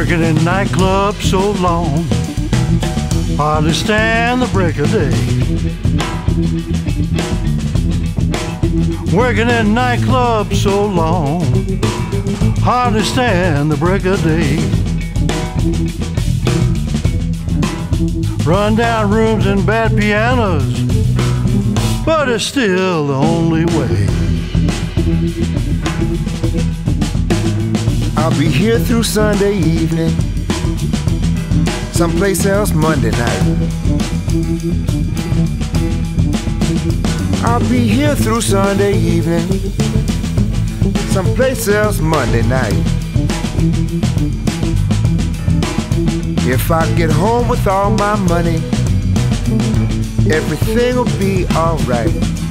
Working in nightclubs so long, hardly stand the break of day. Working in nightclubs so long, hardly stand the break of day. Run down rooms and bad pianos, but it's still the only way. I'll be here through Sunday evening, someplace else Monday night. I'll be here through Sunday evening, someplace else Monday night. If I get home with all my money, everything will be alright.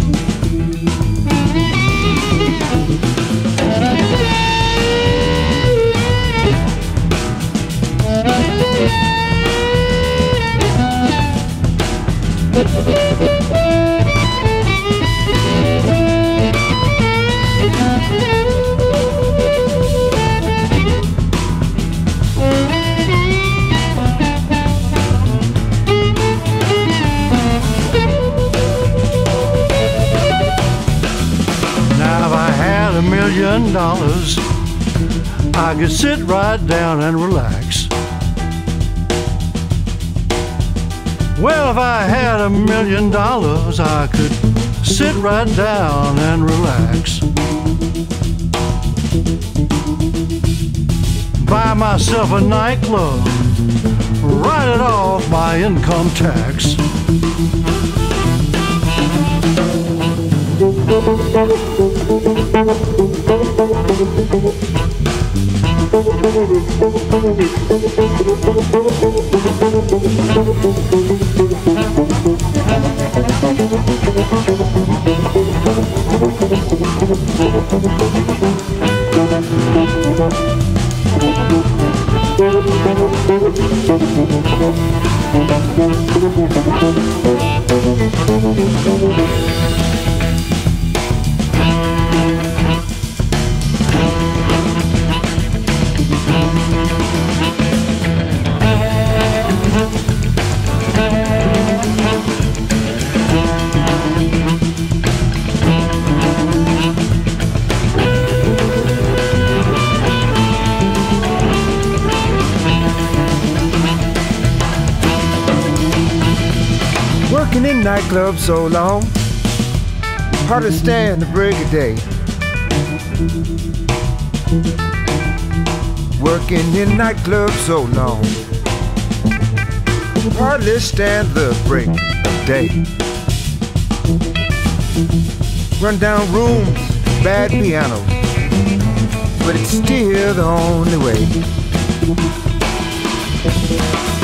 $1 million, I could sit right down and relax. Well, if I had $1 million, I could sit right down and relax. Buy myself a nightclub, write it off my income tax. Working in nightclubs so long, hard to stand the break of day. Working in nightclubs so long, hardly stand the break of day. Run down rooms, bad pianos, but it's still the only way.